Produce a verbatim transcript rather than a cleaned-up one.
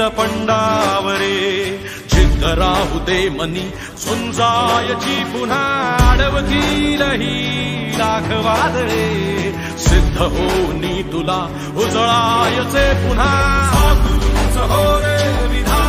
पंडावरे जिद्द राहू दे मनी झुंजायची पुन्हा अडवतील ही लाख वादळे सिद्ध होनी तुला उजळायचे पुन्हा हो रे विधान